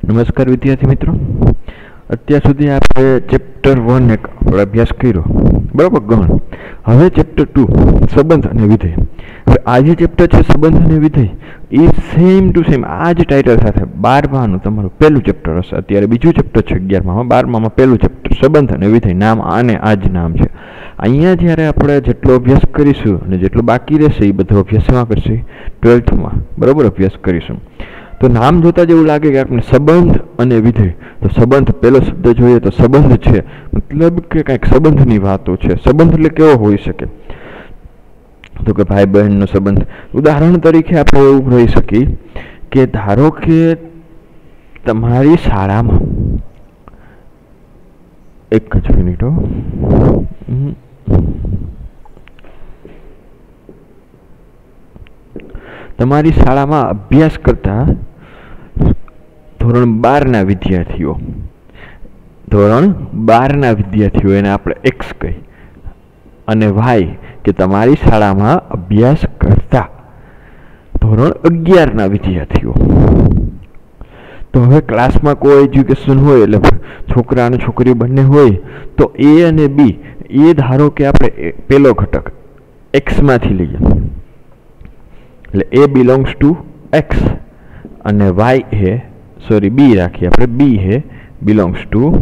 નમસ્કાર વિદ્યાર્થી મિત્રો, અત્યાર સુધી આપણે ચેપ્ટર 1 એક આપણે અભ્યાસ કર્યો, બરાબર. ગણ. હવે ચેપ્ટર 2 સંબંધ અને વિધેય. હવે આ જે ચેપ્ટર છે સંબંધ અને વિધેય એ સેમ ટુ સેમ આ જ ટાઇટલ સાથે 12માનું તમારું પહેલું ચેપ્ટર હશે. અત્યારે બીજું ચેપ્ટર છે 11મામાં, 12મામાં પહેલું ચેપ્ટર સંબંધ અને વિધેય. નામ આને આ જ નામ છે. અહીંયા જ્યારે આપણે જેટલો અભ્યાસ કરીશું અને જેટલો બાકી રહેશે એ બધો અભ્યાસ એમાં કરશે 12થમાં, બરાબર, અભ્યાસ કરીશું. તો નામ જોતા જ એવું લાગે કે આપણે સંબંધ અને વિધેય. તો સંબંધ પહેલો શબ્દ જોઈએ તો સંબંધ છે મતલબ કે કંઈક સંબંધની વાતો છે. સંબંધ એટલે કેવો હોઈ શકે? તો કે ભાઈ બહેનનો સંબંધ. ઉદાહરણ તરીકે આપણે એવું રહી શકીએ કે ધારો કે તમારી શાળામાં એક જ મિનિટો, તમારી શાળામાં અભ્યાસ કરતા ધોરણ 12ના વિદ્યાર્થીઓ, એને આપણે એક્સ કહી, અને વાય કે તમારી શાળામાં અભ્યાસ કરતા ધોરણ 11ના વિદ્યાર્થીઓ. તો હવે ક્લાસમાં કોઈ એજ્યુકેશન હોય એટલે છોકરા અને છોકરી બંને હોય તો એ અને બી એ ધારો કે આપણે પેલો ઘટક એક્સમાંથી લઈએ એટલે એ બિલોંગ્સ ટુ એક્સ અને વાય એ બી રાખીએ આપણે, બી હે બિલોંગ્સ ટુ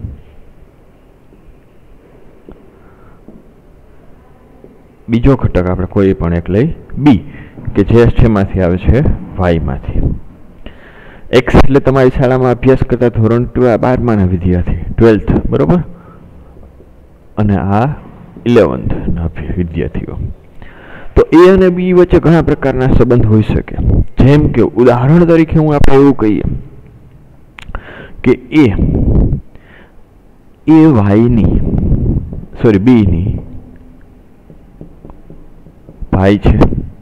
બીજો ઘટક આપણે કોઈ પણ એક લઈ બી કે જે શેમાંથી આવે છે વાયમાંથી. એક્સ એટલે તમારી શાળામાં અભ્યાસ કરતા ધોરણ 12માના વિદ્યાર્થી 12th, બરોબર, અને આ 11thના વિદ્યાર્થીઓ. તો એ અને બી વચ્ચે ઘણા પ્રકારના સંબંધ હોઈ શકે. જેમ કે ઉદાહરણ તરીકે હું આપણે એવું કહીએ કે એ વાયની બીની ભાઈ છે.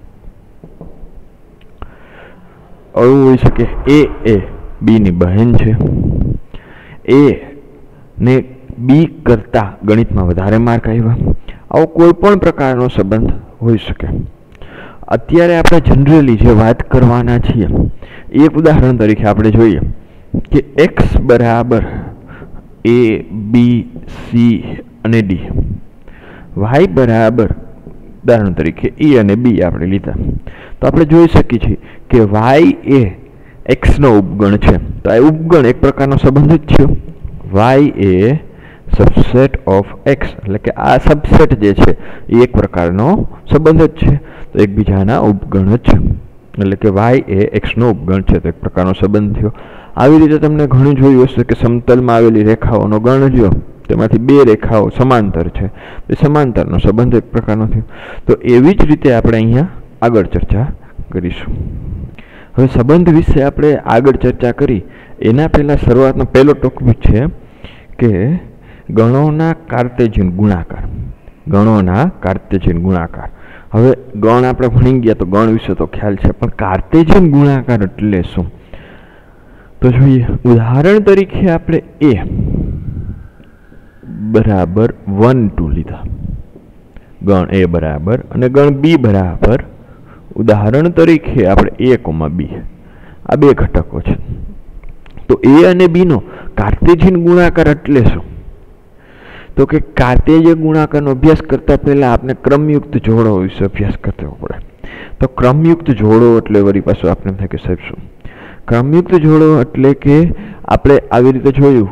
એવું હોઈ શકે એ બીની બહેન છે. એ ને બી કરતા ગણિતમાં વધારે માર્ક આવ્યા. આવો કોઈ પણ પ્રકારનો સંબંધ હોઈ શકે. અત્યારે આપણે જનરલી જે વાત કરવાના છીએ એક ઉદાહરણ તરીકે આપણે જોઈએ કે એક્સ બરાબર એ બી સી અને ડી, વાય બરાબર ઉદાહરણ તરીકે એ અને બી આપણે લીધા. તો આપણે જોઈ શકીએ છીએ કે વાય એ એક્સનો ઉપગણ છે. તો આ ઉપગણ એક પ્રકારનો સંબંધ જ છે. વાય એ સબસેટ ઓફ એક્સ એટલે કે આ સબસેટ જે છે એ એક પ્રકારનો સંબંધ જ છે. તો એકબીજાના ઉપગણ જ છે એટલે કે વાય એ એક્સનો ઉપગણ છે. તો એક પ્રકારનો સંબંધ થયો. આવી રીતે તમને ઘણું જોયું હશે કે સમતલમાં આવેલી રેખાઓનો ગણ લ્યો, તેમાંથી બે રેખાઓ સમાંતર છે, એ સમાંતરનો સંબંધ એક પ્રકારનો થયો. તો એવી જ રીતે આપણે અહીંયા આગળ ચર્ચા કરીશું. હવે સંબંધ વિશે આપણે આગળ ચર્ચા કરી એના પહેલાં શરૂઆતનો પહેલો ટોપિક છે કે ગણોના કાર્ટેશિયન ગુણાકાર. ગણોના કાર્ટેશિયન ગુણાકાર. હવે ગણ આપણે ભણી ગયા તો ગણ વિશે તો ખ્યાલ છે, પણ કાર્ટેશિયન ગુણાકાર એટલે શું? તો જોઈએ. ઉદાહરણ તરીકે આપણે એ બરાબર 1 2 લીધા, ગણ એ બરાબર, અને ગણ બી બરાબર ઉદાહરણ તરીકે આપણે a, b, આ બે ઘટકો છે. તો એ અને બીનો કાર્ટેશિયન ગુણાકાર એટલે શું? તો કે કાર્ટેશિયન ગુણાકારનો અભ્યાસ કરતા પહેલા આપણે ક્રમયુક્ત જોડો વિશે અભ્યાસ કરવો પડે. તો ક્રમયુક્ત જોડો એટલે વળી પાછું આપણે થાય કે સાહેબ શું? ક્રમયુક્ત જોડો એટલે કે આપણે આવી રીતે જોયું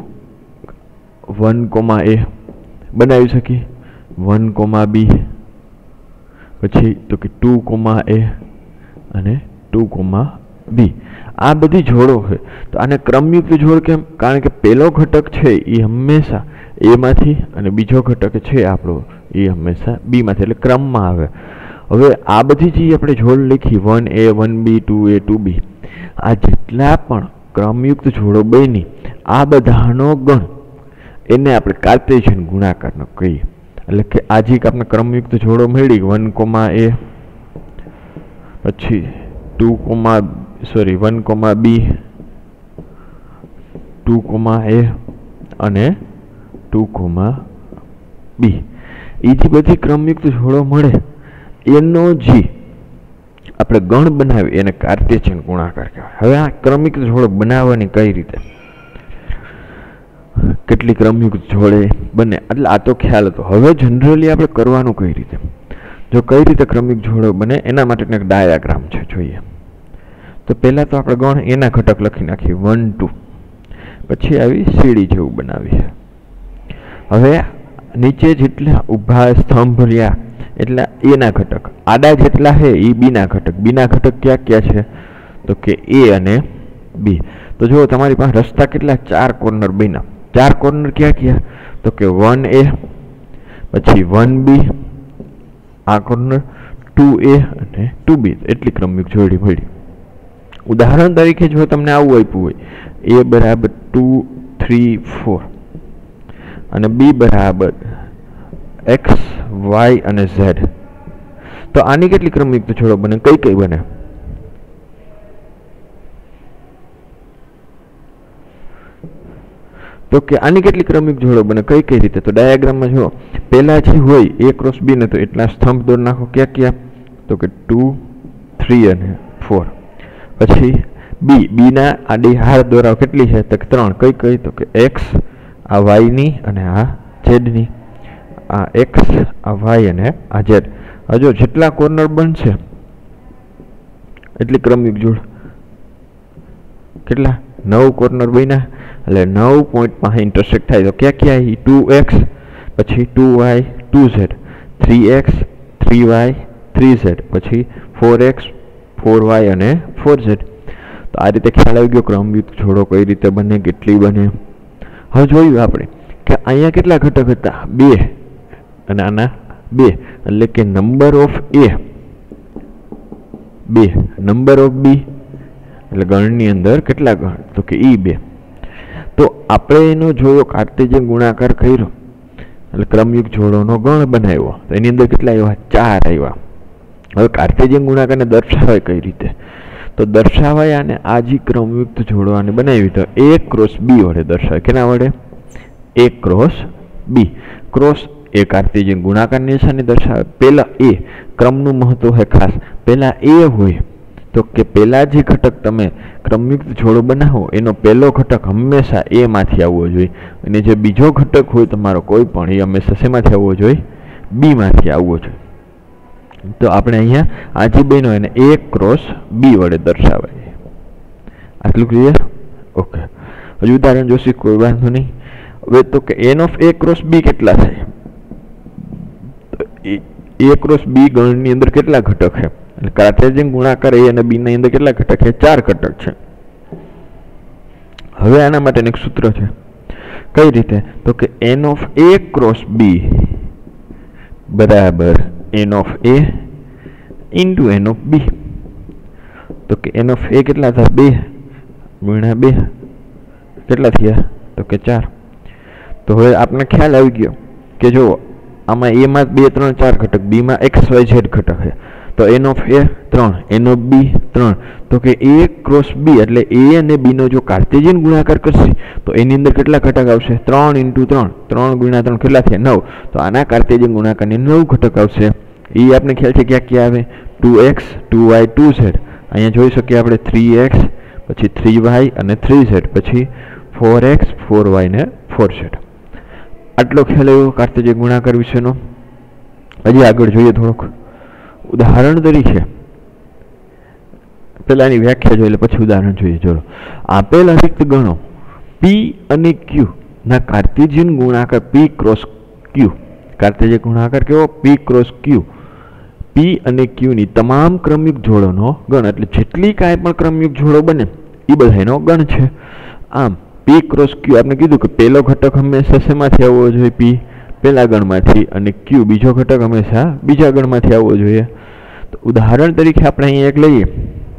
1, a બનાવી શકીએ, 1, b, પછી તો કે 2, a અને 2, b. આ બધી જોડો છે. તો આને ક્રમયુક્ત જોડ કેમ? કારણ કે પહેલો ઘટક છે એ હંમેશા એમાંથી અને બીજો ઘટક છે આપણો એ હંમેશા બીમાંથી, એટલે ક્રમમાં આવે. હવે આ બધી જે આપણે જોડ લખી 1a 1b 2a 2b, આ જેટલા પણ ક્રમયુક્ત જોડો બની આ બધાનો ગણ એને આપણે કાર્ટેશિયન ગુણાકારનો કહીએ. એટલે કે આજે આપણે ક્રમયુક્ત જોડો મળી 1, a, પછી 1, b, 2, a અને 2, b. એ જે બધી ક્રમયુક્ત જોડો મળે એનો જે આપણે ગણ બનાવી એને કાર્ટેશિયન ગુણાકાર કહેવાય. હવે આ ક્રમિક જોડો બનાવવાની કઈ રીતે, કેટલી ક્રમયુક્ત જોડે બને, એટલે આ તો ખ્યાલ હતો. હવે જનરલી આપણે કરવાનું કઈ રીતે, જો કઈ રીતે ક્રમિક જોડો બને એના માટેનો એક ડાયાગ્રામ છે, જોઈએ. તો પહેલાં તો આપણે ગણ એના ઘટક લખી નાખીએ 1 2, પછી આવી સીડી જેવું બનાવીએ. હવે નીચે જેટલા ઊભા સ્તંભ રહ્યા એટલે એના ઘટક, આડા જેટલા છે એ બીના ઘટક. બીના ઘટક ક્યાં ક્યાં છે, તો કે એ અને બી. તો જો તમારી પાસે રસ્તા કેટલા, 4 કોર્નર બન્યા. 4 કોર્નર ક્યાં ક્યાં, તો કે 1A, પછી 1B, આ કોર્નર 2A અને 2B. એટલી ક્રમિક જોડી મળી. ઉદાહરણ તરીકે જો તમને આવું આપ્યું હોય, A બરાબર 2 3 4 અને B બરાબર x y અને z, તો આની કેટલી ક્રમયુક્ત જોડો બને, કઈ કઈ બને? તો કે આની કેટલી ક્રમિક જોડો બને, કઈ કઈ રીતે? તો ડાયાગ્રામમાં જો પહેલા જે હોય A ક્રોસ B ને, તો એટલા સ્તંભ દોર નાખો. ક્યાં ક્યાં, તો કે 2 3 અને 4. પછી B ના આડી હાર દોરાવ કેટલી છે, તો 3. કઈ કઈ, તો કે x આ y ની અને આ z ની. આ x આ y અને આ z. હજો જેટલા કોર્નર બનશે એટલી ક્રમિક જોડ. કેટલા, 9 કોર્નર બન્યા, એટલે 9 પોઈન્ટમાં ઇન્ટરસેક્ટ થાય. તો ક્યાં ક્યાં, 2x પછી 2y 2z, 3x 3y 3z, પછી 4x 4y અને 4z. તો આ રીતે ખ્યાલ આવી ગયો ક્રમયુક્ત જોડો કઈ રીતે બને, કેટલી બને. હવે જોયું આપણે કે અહીંયા કેટલા ઘટક હતા, 2 અને આના 2, એટલે કે number of A 2, number of B એટલે ગણની અંદર કેટલા ગણ, તો કે E 2. તો આપણે એનો જોયો કાર્ટેશિયન ગુણાકાર કર્યો એટલે ક્રમયુક્ત જોડોનો ગણ બનાવ્યો. તો એની અંદર કેટલા આવ્યા, 4 આવ્યા. હવે કાર્ટેશિયન ગુણાકારને દર્શાવાય કઈ રીતે, તો દર્શાવાય અને આ જે ક્રમયુક્ત જોડો આને બનાવી તો A ક્રોસ B વડે દર્શાવાય. કેના વડે, A ક્રોસ B. ક્રોસ એ કાર્ટેશિયન ગુણાકારની નિશાની દર્શાવે. પહેલા A, ક્રમનું મહત્વ છે ખાસ, પહેલા A હોય તો કે પહેલા જે ઘટક તમે ક્રમયુક્ત જોડો બનાવો એનો પહેલો ઘટક હંમેશા A માંથી આવવો જોઈએ, અને જે બીજો ઘટક હોય તમારો કોઈ પણ એ હંમેશા શેમાંથી આવવો જોઈએ, B માંથી આવવો જોઈએ. તો આપણે અહીંયા આ જે બન્યો એને A ક્રોસ B વડે દર્શાવાય. આટલું ક્લિયર? ઓકે. હજુ ઉદાહરણ જોશી, કોઈ વાંધો નહીં. હવે તો કે n of A cross B કેટલા થાય, A ક્રોસ B ગણની અંદર કેટલા ઘટક છે, એટલે કાર્ટેશિયન ગુણાકાર A અને B ની અંદર કેટલા ઘટક છે, 4 ઘટક છે. હવે આના માટેનું એક સૂત્ર છે, કઈ રીતે, તો કે n of A cross B બરાબર n of A into n of B. તો કે n ઓફ A કેટલા થાય, 2 ગુણ્યા 2 કેટલા થયા, તો કે 4. તો હવે આપણે ખ્યાલ આવી ગયો કે જો આમાં A માં 2 3 4 ઘટક, B માં x y z ઘટક છે. તો n of A 3, n of B 3. તો કે A ક્રોસ B એટલે A અને B નો જો કાર્ટેશિયન ગુણાકાર કરશે તો એની અંદર કેટલા ઘટક આવશે, 3 ઇન્ટુ 3, 3 ગુણ્યા 3 કેટલા થયા, 9. તો આના કાર્ટેશિયન ગુણાકારની 9 ઘટક આવશે. એ આપણે ખ્યાલ છે ક્યાં ક્યાં આવે, 2x 2y 2z. અહીંયા જોઈ શકીએ આપણે 3x પછી 3y અને 3z, પછી 4x 4y ને 4z. આટલો ખ્યાલ આવ્યો કાર્ટેશિયન ગુણાકાર વિશેનો. હજી આગળ જોઈએ થોડોક. ઉદાહરણ તરીકે પહેલા એની વ્યાખ્યા જોઈએ પછી ઉદાહરણ જોઈએ. ચલો, આપેલ અરિક્ત ગણો P અને Q ના કાર્ટેશિયન ગુણાકાર P ક્રોસ Q. કાર્ટેશિયન ગુણાકાર કેવો, P ક્રોસ Q. P અને Q ની તમામ ક્રમયુક્ત જોડોનો ગણ, એટલે જેટલી કાંઈ પણ ક્રમયુક્ત જોડો બને એ બધાનો ગણ છે. આમ P ક્રોસ Q આપણે કીધું કે પહેલો ઘટક હંમેશા શેમાંથી આવવો જોઈએ, P પહેલા ગણમાંથી, અને Q બીજો ઘટક હંમેશા બીજા ગણમાંથી આવવો જોઈએ. તો ઉદાહરણ તરીકે આપણે અહીંયા એક લઈએ.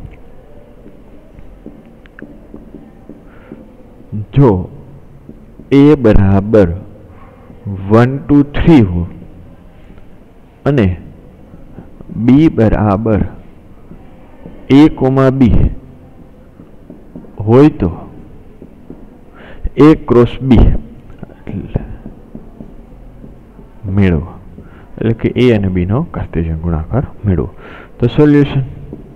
જો A બરાબર 1 2 3 हो અને B બરાબર A, B હોય તો A ક્રોસ B મેળવો, એટલે કે A અને B નો કાર્ટેશિયન ગુણાકાર મેળવો. તો સોલ્યુશન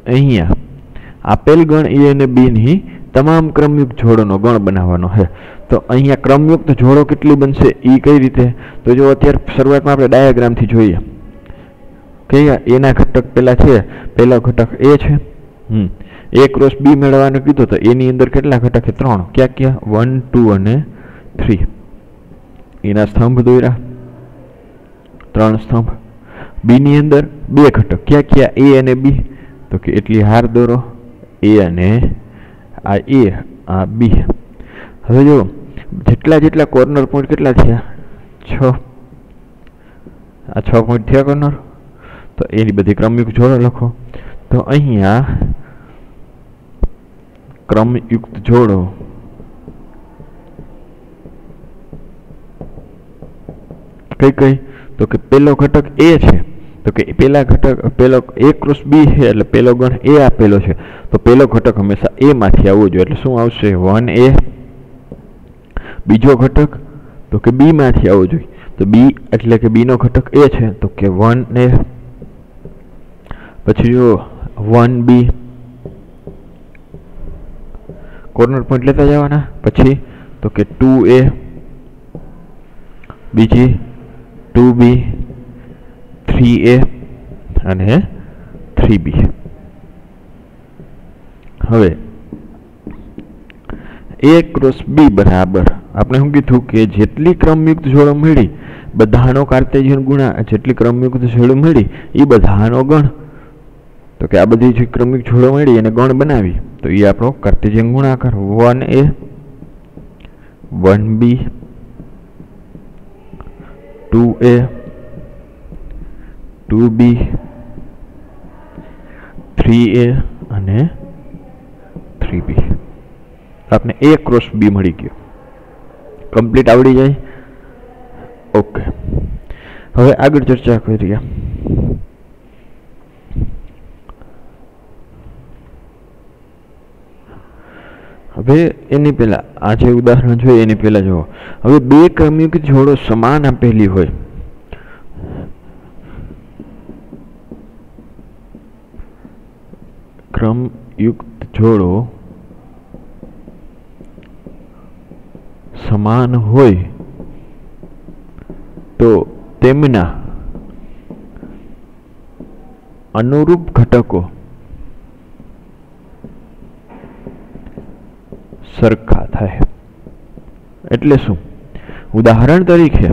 અહીંયા આપેલ ગણ એ અને બી ની તમામ ક્રમયુક્ત જોડોનો ગણ બનાવવાનો છે। તો અહીંયા ક્રમયુક્ત જોડો કેટલી બનશે એ કઈ રીતે, તો જો અત્યારે શરૂઆતમાં આપણે ડાયાગ્રામથી જોઈએ કે એના ઘટક પેલા છે, પહેલો ઘટક એ છે, એ ક્રોસ બી મેળવવાનું કીધું તો એની અંદર કેટલા ઘટક છે? 3। ક્યાં ક્યાં? 1, 2 અને 3। એના સ્તંભ દોર્યા, 3 સ્તંભ। બી ની અંદર 2 ઘટક, ક્યાં ક્યાં? એ અને બી, તો કે એટલી હાર દોરો, એ અને આ એ, આ બી। હવે જો જેટલા કોર્નર પોઈન્ટ કેટલા થયા? 6। આ 6 પોઈન્ટ થયા કોર્નર, તો એની બધી ક્રમયુક્ત જોડો લખો। તો અહીંયા ક્રમયુક્ત જોડો કઈ કઈ, તો કે પેલો ઘટક એ છે, તો કે પેલા ઘટક પેલો એ ક્રોસ બી છે એટલે પેલો ગણ એ આપેલો છે, તો પેલો ઘટક હંમેશા એ માંથી આવવો જોઈએ, એટલે શું આવશે? 1a। બીજો ઘટક તો કે બી માંથી આવવો જોઈએ, તો બી એટલે કે બી નો ઘટક એ છે, તો કે 1a। પછી જો 1b કોર્નર પોઈન્ટ લેતા જવાના, પછી તો કે 2a, બીજી 2b, 3a અને 3b। હવે a ક્રોસ બી બરાબર આપણે શું કીધું કે જેટલી ક્રમયુક્ત જોડો મળી બધાનો કાર્ટેશિયન જેટલી ક્રમયુક્ત જોડો મળી એ બધાનો ગણ, તો કે આ બધી જે ક્રમયુક્ત જોડો મળી એને ગણ બનાવી તો એ આપણો કાર્ટેશિયન ગુણાકાર 1a, 1b, 2a, 2b, 3a અને 3b। आपने a क्रॉस b मળી ગયો, કમ્પ્લીટ આવડી જાય। ઓકે, હવે આગળ ચર્ચા કરીએ। હવે એની પહેલા આ જે ઉદાહરણ જોઈએ એની પહેલા જુઓ, હવે બે ક્રમયુક્ત જોડો સમાન આપેલી હોય, ક્રમયુક્ત જોડો સમાન હોય તો તેમના અનુરૂપ ઘટકો સરખા થાય। એટલે શું? ઉદાહરણ તરીકે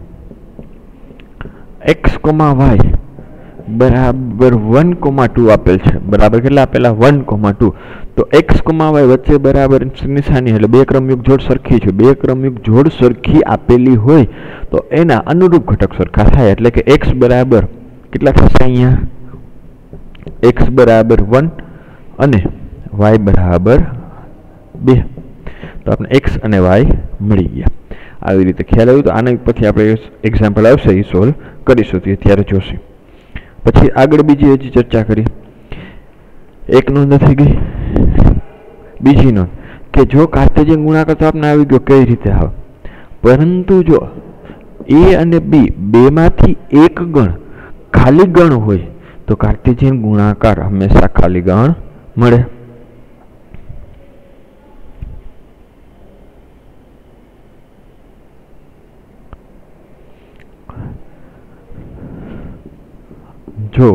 x, y બરાબર 1,2 આપેલ છે, બરાબર કેટલા આપેલા? 1,2। તો x, y વચ્ચે બરાબર નિશાની એટલે બે ક્રમયુક્ત જોડ સરખી છે, બે ક્રમયુક્ત જોડ સરખી આપેલી હોય તો એના અનુરૂપ ઘટક સરખા થાય। એટલે કે x બરાબર કેટલા થશે? અહીંયા x બરાબર 1 અને y બરાબર 2, તો આપણે x અને y મળી ગયા। આવી રીતે ખ્યાલ આવ્યો? તો આના પછી આપણે એક્ઝામ્પલ આવશે એ સોલ્વ કરીશું, તે ત્યારે જોશું। પછી આગળ બીજી હજી ચર્ચા કરી, એક નોંધ થઈ ગઈ। બીજી નોંધ કે જો કાર્ટેશિયન ગુણાકાર તો આપણે આવી ગયો કઈ રીતે આવે, પરંતુ જો a અને b બેમાંથી એક ગણ ખાલી ગણ હોય તો કાર્ટેશિયન ગુણાકાર હંમેશા ખાલી ગણ મળે। જો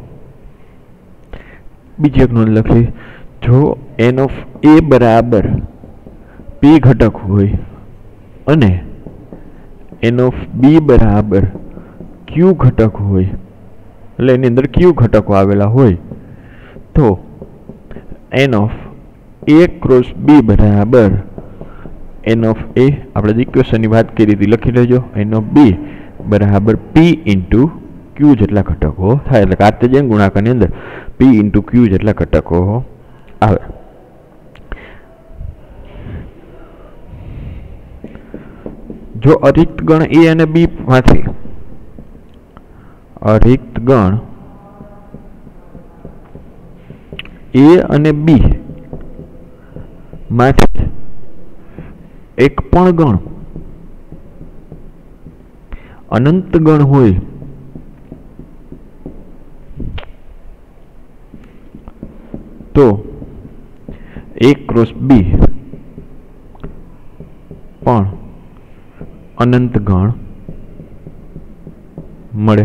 બીજી એક નોંધ લખી, જો n ઓફ a બરાબર p ઘટક હોય અને n ઓફ b બરાબર q ઘટક હોય, એટલે એની અંદર q ઘટકો આવેલા હોય તો n of a cross b બરાબર n ઓફ a, આપણે ઇક્વેશનની વાત કરી હતી લખી લેજો, n ઓફ b બરાબર p ઇન્ટુ q જેટલા ઘટકો થાય। એટલે કાર્ટેશિયન ગુણાકારની અંદર p ઇન્ટુ q જેટલા ઘટકો આવે। જો અરિક્ત ગણ a અને b માંથી અરિક્ત ગણ a અને b માંથી એક પણ ગણ અનંત ગણ હોય तो A क्रॉस B પણ અનંત ગણ મળે।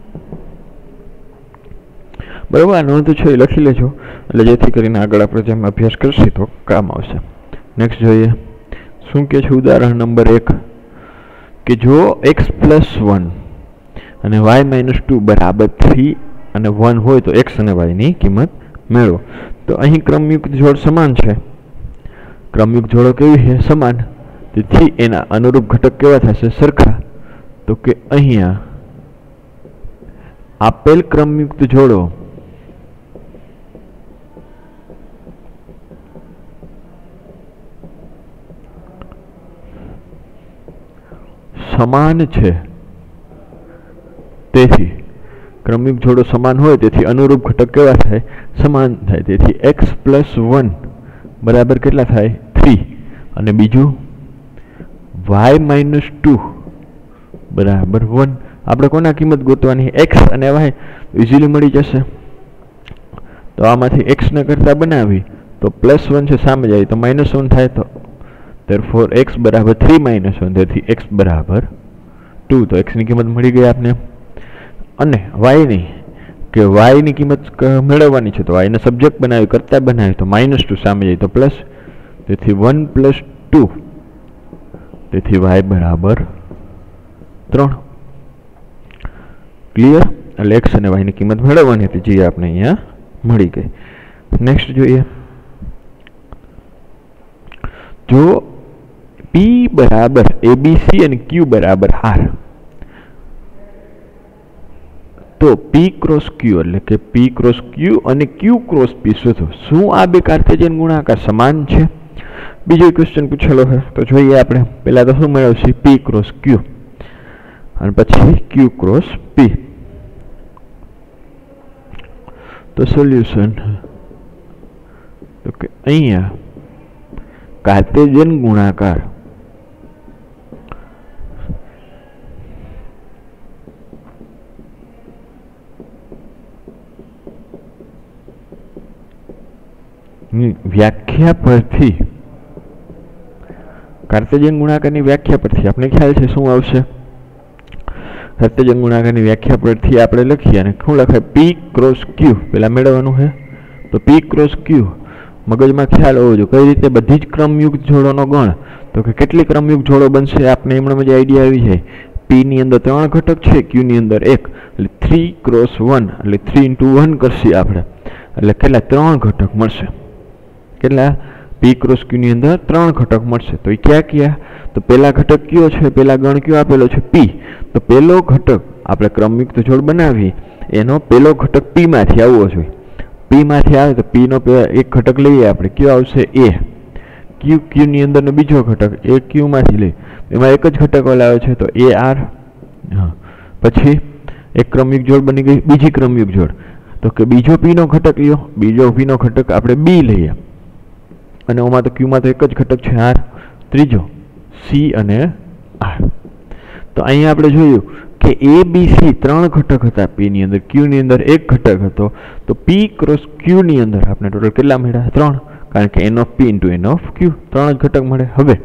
બરાબર, આ નોંધ છે એ લખી લેજો, એટલે જેથી કરીને આગળ આપણે જેમ અભ્યાસ કરશે તો કામ આવશે। નેક્સ્ટ જોઈએ શું કે છે ઉદાહરણ નંબર 1 કે જો x+1 અને y-2 બરાબર 3 અને 1 હોય તો x અને y ની કિંમત મેળવો। તો અહીં ક્રમયુક્ત જોડ સમાન છે, ક્રમયુક્ત જોડો કેવી છે? સમાન, તેથી એના અનુરૂપ ઘટક કેવા થશે? સરખા। તો કે અહીંયા આપેલ ક્રમયુક્ત જોડો સમાન છે, તેથી ક્રમયુક્ત જોડો સમાન હોય તેથી અનુરૂપ ઘટક કેવા થાય? સમાન થાય। તેથી x+1 બરાબર કેટલા થાય? 3 અને બીજું y-2 બરાબર 1। આપણે કોના કિંમત ગોતવાની? x અને y ઇઝીલી મળી જશે। તો આમાંથી x ને કરતા બનાવી તો +1 છે સામે જાય તો -1 થાય, તો therefore x બરાબર 3 - 1, તેથી x બરાબર 2। તો x ની કિંમત મળી ગઈ આપને। અને y ની કે y ની કિંમત મેળવવાની છે, તો y ને સબ્જેક્ટ બનાવી કરતા બનાવી તો -2 સામે જાય તો પ્લસ, તેથી 1 + 2, તેથી y બરાબર 3। ક્લિયર? એટલે x અને y ની કિંમત મેળવવાની હતી, જે આપણે અહીંયા મળી ગઈ। નેક્સ્ટ જોઈએ જો P બરાબર ABC અને Q બરાબર R, તો P क्रॉस Q એટલે કે P क्रॉस Q અને Q क्रॉस P શોધો। શું આ બે કાર્ટેશિયન ગુણાકાર સમાન છે? બીજો ક્વેશ્ચન પૂછેલો છે, તો જોઈએ આપણે પહેલા તો શું મેળવશે? P क्रॉस Q અને પછી Q क्रॉस P। તો સોલ્યુશન તો કે અહીંયા કાર્ટેશિયન ગુણાકાર વ્યાખ્યા પરથી, કાર્ટેશિયન ગુણાકારની વ્યાખ્યા પરથી આપણે ખ્યાલ છે શું આવશે? કાર્ટેશિયન ગુણાકારની વ્યાખ્યા પરથી આપણે લખીએ અને શું લખાય? P क्रॉस Q પેલા મેળવવાનું છે, તો P क्रॉस Q મગજમાં ખ્યાલ હોવો જોઈએ કઈ રીતે બધી જ ક્રમયુક્ત જોડોનો ગણ। તો કે કેટલી ક્રમયુક્ત જોડો બનશે આપણે એમણે જ આઈડિયા આવી જાય। P ની અંદર 3 ઘટક છે, Q ની અંદર 1, એટલે 3 क्रॉस 1 એટલે 3 × 1 કરશે આપણે, એટલે કેટલા? 3 ઘટક મળશે। કેટલા? P क्रॉस Q ની અંદર 3 ઘટક મળશે। તો એ ક્યાં? તો પહેલા ઘટક કયો છે? પહેલા ગણ કયો આપેલો છે? P। તો પહેલો ઘટક આપણે ક્રમયુક્ત જોડ બનાવી એનો પહેલો ઘટક P માંથી આવવો જોઈએ। P માંથી આવે તો P નો એક ઘટક લઈએ આપણે, કયો આવશે? A। Q ની અંદરનો બીજો ઘટક A Q માંથી લઈ, એમાં એક જ ઘટક આવે છે તો AR। હા, પછી એક ક્રમયુક્ત જોડ બની ગઈ। બીજી ક્રમયુક્ત જોડ તો કે બીજો P નો ઘટક લ્યો, બીજો P નો ઘટક આપણે B લઈએ અને ઓમાં તો Q માં તો એક જ ઘટક છે R, ત્રીજો C અને R। તો અહીંયા આપણે જોયું કે ABC 3 ઘટક હતા P ની અંદર, Q ની અંદર એક ઘટક હતો, તો P क्रॉस Q ની અંદર આપણે ટોટલ કેટલા મળ્યા? 3, કારણ કે N of P × N of Q 3 જ ઘટક મળે। હવે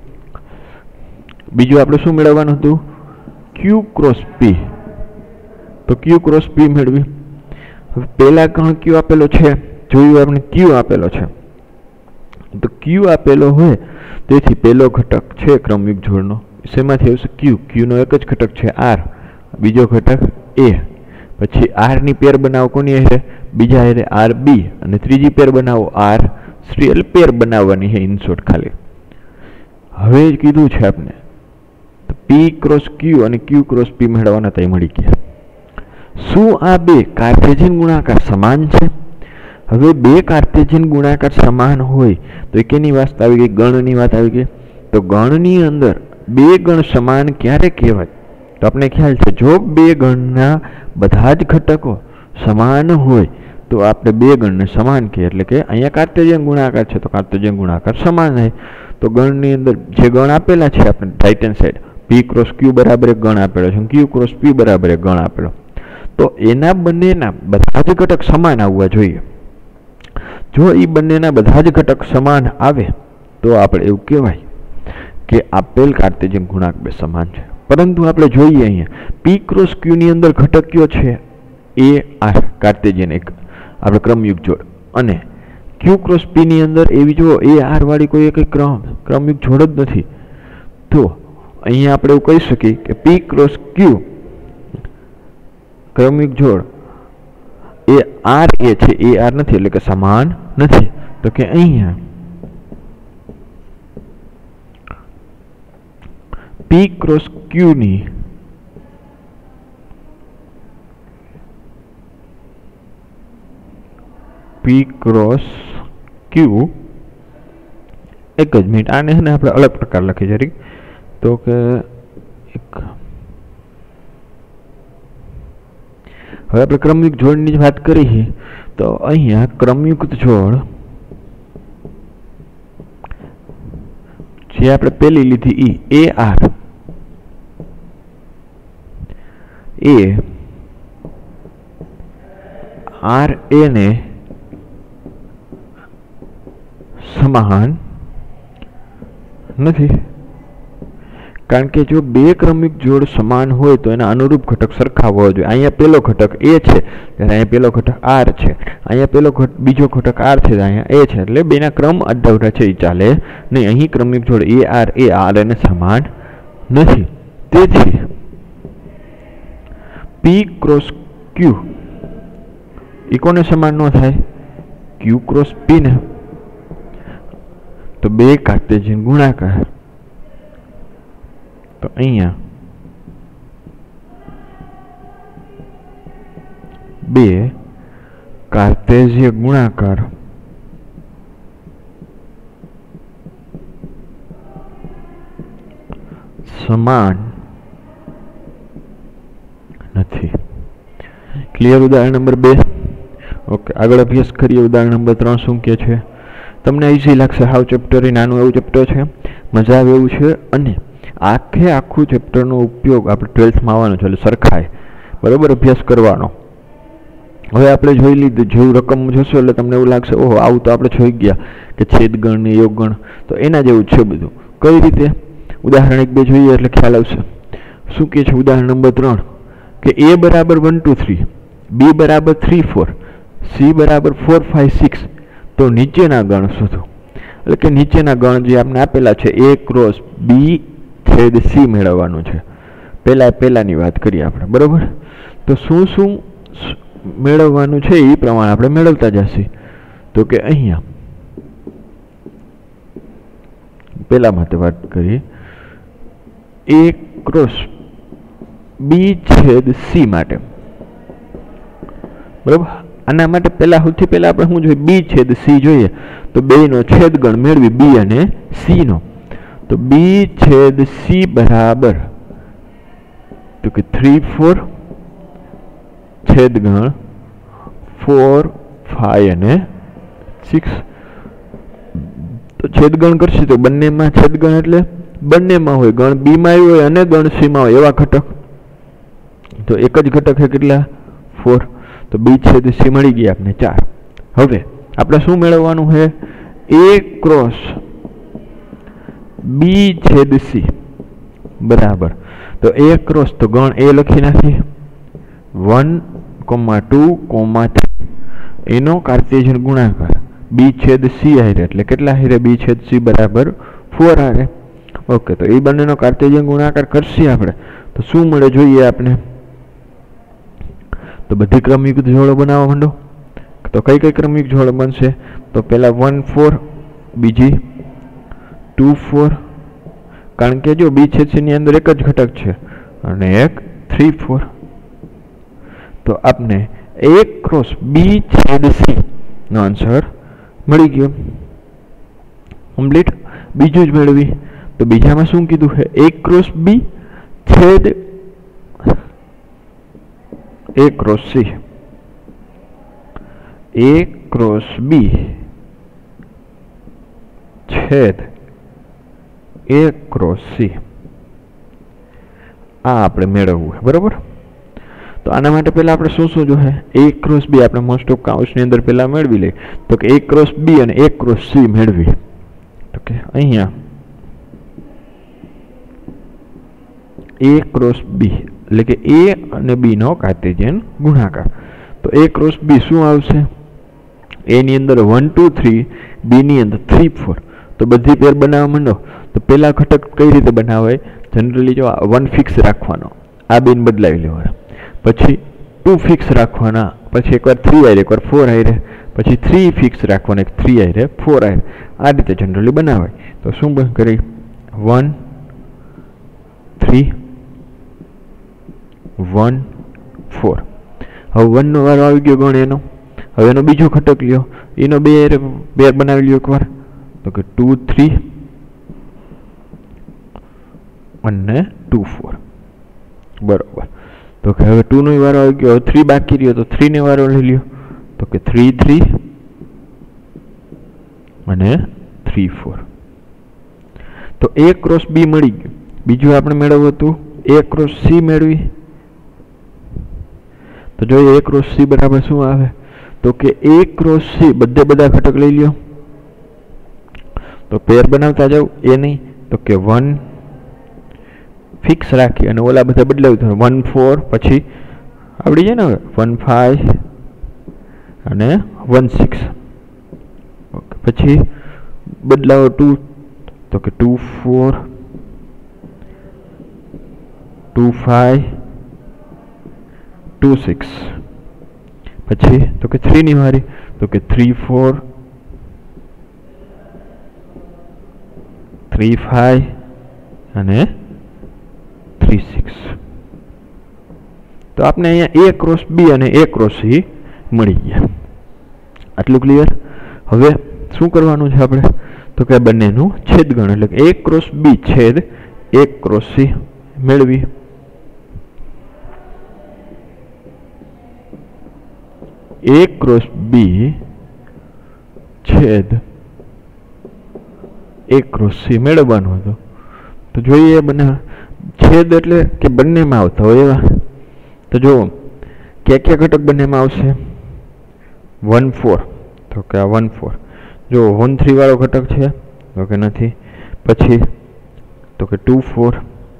બીજું આપણે શું મેળવવાનું હતું? Q cross P। તો Q क्रॉस P મેળવી। હવે પહેલા ગણ Q આપેલો છે, જોયું આપણે Q આપેલો છે, તો Q આપેલો હોય તેથી પહેલો ઘટક છે ક્રમયુક્ત જોડનો શેમાંથી આવશે? Q। Q નો એક જ ઘટક છે R, બીજો ઘટક A, પછી R ની પેર બનાવો કોની હારે? બીજા હારે RB, અને ત્રીજી પેર બનાવો R3, એટલે પેર બનાવવાની છે ઇન શોર્ટ ખાલી। હવે કીધું છે આપણે તો P क्रॉस Q અને Q क्रॉस P મેળવવાના તય મળી ગયા। શું આ બે કાર્ટેશિયન ગુણાકાર સમાન છે? હવે બે કાર્ટેશિયન ગુણાકાર સમાન હોય તો કેની વાત આવી ગઈ? ગણની વાત આવી ગઈ। તો ગણની અંદર બે ગણ સમાન ક્યારે કહેવાય? તો આપણે ખ્યાલ છે જો બે ગણના બધા જ ઘટકો સમાન હોય તો આપણે બે ગણને સમાન કહીએ, એટલે કે અહીંયા કાર્ટેશિયન ગુણાકાર છે તો કાર્ટેશિયન ગુણાકાર સમાન છે। તો ગણની અંદર જે ગણ આપેલા છે આપણે right hand side P cross Q બરાબર એક ગણ આપેલો છે, Q क्रॉस P બરાબર એક ગણ આપેલો, તો એના બંનેના બધા જ ઘટક સમાન આવવા જોઈએ। જો એ બંનેના બધા જ ઘટક સમાન આવે તો આપણે એવું કહેવાય કે આપેલ કાર્ટેશિયન ગુણાંક બે સમાન છે. પરંતુ આપણે જોઈએ અહીંયા P ક્રોસ Q ની અંદર ઘટક કયો છે? AR કાર્ટેશિયન એક આપણે ક્રમયુક્ત જોડ, અને Q ક્રોસ P ની અંદર એવી જો AR વાળી કોઈ એક ક્રમયુક્ત જોડ જ નથી. તો અહીંયા આપણે એવું કહી શકીએ કે P ક્રોસ Q ક્રમયુક્ત જોડ એ R એ છે, AR નથી, એટલે કે સમાન નથી. તો કે અહીંયા P ક્રોસ Q ની P ક્રોસ Q એક જ મિનિટ, આને આપણે અલગ પ્રકાર લખી જરી. તો કે એક હવે આપણે ક્રમયુક્ત જોડની વાત કરી તો અહીંયા ક્રમયુક્ત જોડ જે આપણે પેલી લીધી AR એ RA ને સમાન નથી. કારણ કે જો બે ક્રમિક જોડ સમાન હોય તો એના અનુરૂપ ઘટક સરખા હોવા જોઈએ. અહીંયા પેલો ઘટક A છે ત્યારે અહીંયા પેલો ઘટક R છે, અહીંયા બીજો ઘટક R છે અહીંયા A છે, એટલે બેના ક્રમ અડધા છે એ ચાલે નહીં. અહીં ક્રમિક જોડ AR એ R ને સમાન નથી. તેથી P ક્રોસ Q એ કોને સમાન ન થાય? Q ક્રોસ P ને. તો બે કાર્ટેશિયન ગુણાકાર, તો અહીંયા બે કાર્ટેશિય ગુણાકાર સમાન નથી. ક્લિયર? ઉદાહરણ નંબર 2. ઓકે, આગળ અભ્યાસ કરીએ. ઉદાહરણ નંબર 3 શું કહે છે? તમને ઈઝી લાગશે, હાવ ચેપ્ટર નાનું એવું ચેપ્ટર છે, મજા આવે એવું છે, અને આખું ચેપ્ટરનો ઉપયોગ આપણે 12થમાં આવવાનો છે, એટલે સરખાય બરાબર અભ્યાસ કરવાનો. હવે આપણે જોઈ લીધું, જેવું રકમ જોશો એટલે તમને એવું લાગશે ઓહો આવું તો આપણે જોઈ ગયા કે છેદગણ ને યોગગણ, તો એના જેવું છે બધું. કઈ રીતે? ઉદાહરણ 1-2 જોઈએ એટલે ખ્યાલ આવશે. શું કહે છે ઉદાહરણ નંબર 3 કે A બરાબર 1 2 3, B બરાબર 3 4, C બરાબર 4 5 6, તો નીચેના ગણ શોધો. એટલે કે નીચેના ગણ જે આપણે આપેલા છે A ક્રોસ B છેદ C મેળવવાનું છે. પહેલાની વાત કરીએ આપણે બરાબર. તો શું મેળવવાનું છે એ પ્રમાણે આપણે મેળવતા જશે. તો કે અહીંયા પહેલા માટે વાત કરીએ A ક્રોસ B છેદ C માટે બરાબર. આના માટે સૌથી પહેલા આપણે શું જોઈએ? B છેદ C જોઈએ. તો બેનો છેદગણ મેળવી B અને C નો. તો B છેદ C બરાબર તો કે 3 4 છેદગણ 4 5 અને 6. તો છેદગણ કરશે તો બંનેમાં છેદગણ એટલે બંનેમાં હોય, ગણ B માં હોય અને ગણ C માં હોય એવા ઘટક. તો એક જ ઘટક છે કેટલા? 4. તો B છેદ C મળી ગયા આપણે 4. હવે આપણે શું મેળવવાનું છે? A ક્રોસ B છેદ C બરાબર. તો A ક્રોસ તો ગણ A લખી નાખીએ 1 2 3, એનો કાર્ટેશિયન ગુણાકાર B છેદ C હારે, એટલે કેટલા હારે? B છેદ C બરાબર 4 હારે. ઓકે, તો એ બંનેનો કાર્ટેશિયન ગુણાકાર કરશે આપણે તો શું મળે જોઈએ આપણે? તો બધી ક્રમયુક્ત જોડો બનાવવા માંડો. તો કઈ ક્રમયુક્ત જોડો બનશે? તો પહેલા 1 4, બીજી 2 4, કારણ કે જો B છેદ C ની અંદર એક જ ઘટક છે, અને એક 3 4. તો આપને A ક્રોસ B છેદ C નો આન્સર મળી ગયો. કમ્પ્લીટ. બીજું જ મેળવી. તો બીજામાં શું કીધું છે? A ક્રોસ B છેદ A cross C. A cross B છેદ A ક્રોસ C આ આપણે મેળવવું છે બરાબર. तो आना माटे पहला आपणे शुं जोईए ए क्रॉस बी आपणे मोस्ट ऑफ काउंट्सनी अंदर पहला मेळवी लई तो के ए क्रॉस बी अने ए क्रॉस सी मेळवी तो के अहींया ए क्रॉस बी એટલે કે ए અને बी નો કાર્ટેશિયન ગુણાકાર તો ए क्रॉस बी શું આવશે ए ની અંદર 1 2 3 बी ની અંદર 3 4 તો બધી પેર બનાવવા માંડો તો પહેલા ઘટક કઈ રીતે બનાવાય જનરલી જો 1 ફિક્સ રાખવાનો આ બેન બદલાવી લેવાનો પછી 2 ફિક્સ રાખવાના પછી એકવાર 3 આઈ એકવાર 4 આઈ પછી 3 ફિક્સ રાખવાના 3 આઈ 4 આઈ આ રીતે જનરલી બનાવાય તો શું બન કરી 1 3 1 4 હવે 1 નો વારો આવી ગયો ગણ એનો હવે એનો બીજો ઘટક લ્યો એનો બે પેર બનાવી લ્યો એકવાર તો કે 2 3 અને 2 4 બરોબર તો કે હવે 2 નો વારો આવી ગયો 3 બાકી રહ્યો તો 3 ને વારો લઈ લ્યો તો કે 3 3 અને 3 4 તો a क्रॉस b મળી ગયું બીજું આપણે મેળવવું હતું a क्रॉस c મેળવી तो जो a क्रॉस c बराबर शू आवे तो के a क्रॉस c बधे बधा घटक लई लियो तो पेर बनावता जाओ ए नहीं तो के 1 फिक्स राखी अने ओला बधा बदलावी तो 1 4 પછી આવડી જાય ને 1 5 અને 1 6 ओके પછી બદલાવો 2 तो के 2 4 2 5 2 6 પછી તો કે 3 ની મારી તો કે 3 4 3 5 અને 3 6 તો આપણે અહીંયા a क्रॉस b અને a क्रॉस c મળી ગયા આટલું ક્લિયર હવે શું કરવાનું છે આપણે તો કે બંનેનું છેદગણ એટલે કે a क्रॉस b છેદ a क्रॉस c મેળવી a क्रॉस b छेद a क्रॉस c મેળવવાનો હતો તો જોઈએ બને છેદ એટલે કે બંનેમાં આવતા હોય એવા તો જો क्या घटक બંનેમાં આવશે 1 4 તો કે આ 1 4 જો 1 3 વાળો ઘટક છે તો કે નથી પછી તો કે 2 4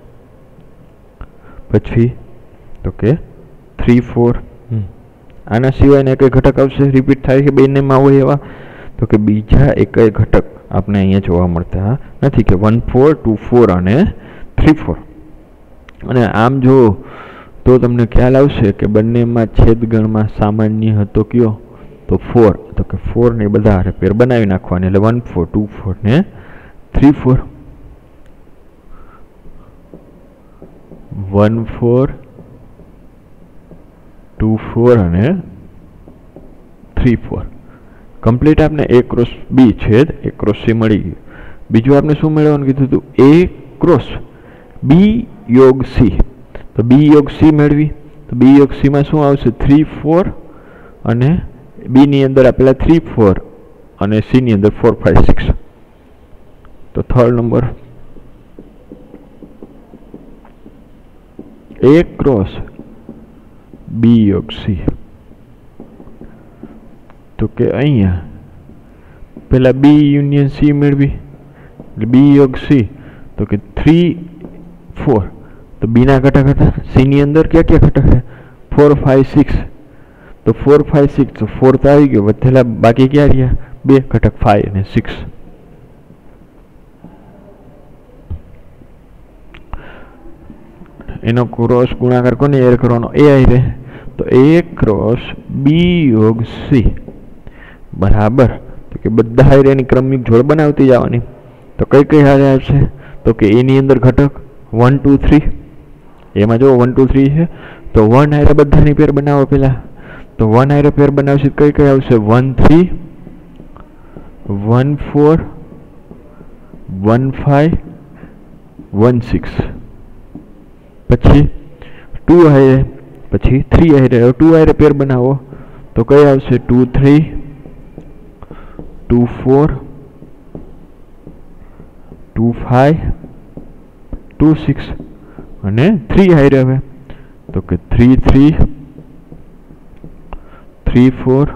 પછી તો કે 3 4 આના સિવાયના એક ઘટક આવશે રિપીટ થાય છે બંનેમાં હોય એવા તો કે બીજા એક ઘટક આપણે અહીંયા જોવા મળતા નથી કે 1 4 2 4 અને 3 4 અને આમ જો તો તમને ખ્યાલ આવશે કે બંનેમાં છેદગણમાં સામાન્ય હતો કયો તો 4 તો કે 4 ને બધા પેર બનાવી નાખવાની એટલે 1 4 2 4 ને 3 4 1 4 2 4 અને 3 4 કમ્પ્લીટ આપણે a क्रॉस b છેદ a क्रॉस c મળી ગયું બીજું આપણે શું મેળવવાનું કીધું હતું a क्रॉस b योग c તો b योग c મેળવી તો b योग c માં શું આવશે 3 4 અને b ની અંદર આપેલા 3 4 અને c ની અંદર 4 5 6 તો third number a cross b योग c तो के अहिया पहला b यूनियन c मेळवी એટલે b योग c तो के 3 4 तो b ना घटक था c ની અંદર क्या क्या घटक है 4 5 6 तो 4 5 6 तो 4 तो આવી ગયો વધેલા બાકી क्या રહ્યા બે ઘટક 5 અને 6 એનો ક્રોસ ગુણાકાર કોને એડ કરવાનો a આવી રહે तो a क्रॉस b योग c बराबर तो कि बधा हारे क्रमिक जोड़ बनावती जावानी तो कई कई हारे आवशे तो कि ए नी अंदर घटक 1 2 3 एमां जो 1 2 3 है तो 1 हारे बधानी पेर बनावो पहला तो 1 हारे पेर बनावशे कई कई आवशे 1 3 1 4 1 5 1 6 પછી 2 हारे પછી 3 हारे 2 हारे पेर बनावो तो कई आवशे 2 3 2 4 2 5 2 6 અને 3 हारे हवे तो के 3 3 3 4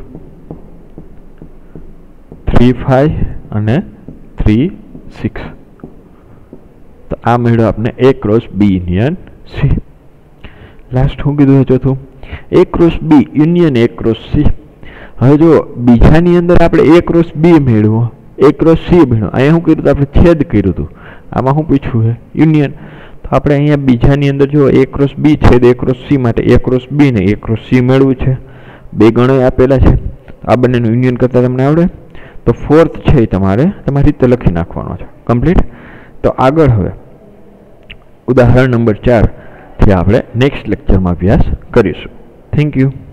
3 5 અને 3 6 તો આ મળ્યો આપણે A cross B union C last શું કીધું ચોથું A cross B union A cross C હવે જો બીજાની અંદર આપણે A ક્રોસ B મેળવો A ક્રોસ C મેળવો અહીંયા શું કર્યું આપણે છેદ કર્યું હતું આમાં શું પૂછ્યું છે યુનિયન તો આપણે અહીંયા બીજાની અંદર જો A ક્રોસ B છેદ A ક્રોસ C માટે A ક્રોસ B ને A ક્રોસ C મેળવું છે બે ગણો આપેલા છે આ બંનેનું યુનિયન કરતા તમને આવડે તો ફોર્થ છે તમારે તમારી રીતે લખી નાખવાનો છે કમ્પ્લીટ તો આગળ હવે ઉદાહરણ નંબર 4 થી આપણે નેક્સ્ટ લેક્ચરમાં અભ્યાસ કરીશું થેન્ક યુ